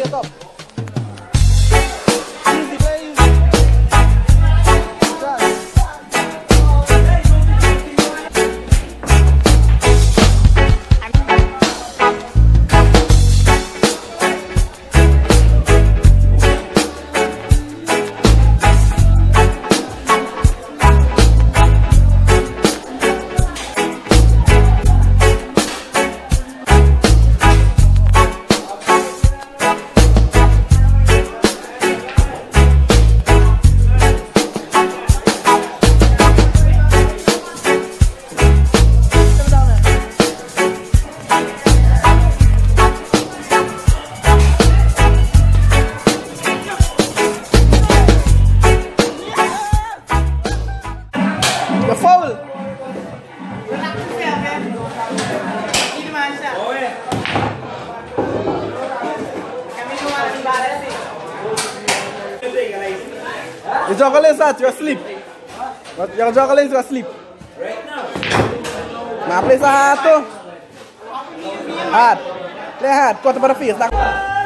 set up. Easy, play easy. The juggling is that you're asleep. But your juggling is you're asleep. Right now. Now play hard too. Hard. Play hard. Cut about the face.